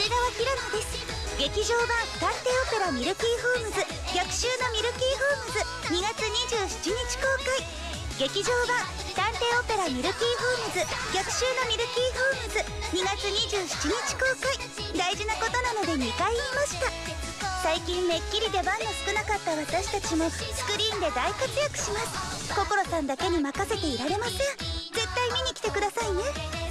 川キラノです。劇場版探偵オペラミルキーホームズ逆襲のミルキーホームズ2月27日公開。劇場版探偵オペラミルキーホームズ逆襲のミルキーホームズ2月27日公開。大事なことなので2回言いました。最近めっきり出番の少なかった私たちもスクリーンで大活躍します。心さんだけに任せていられません。絶対見に来てくださいね。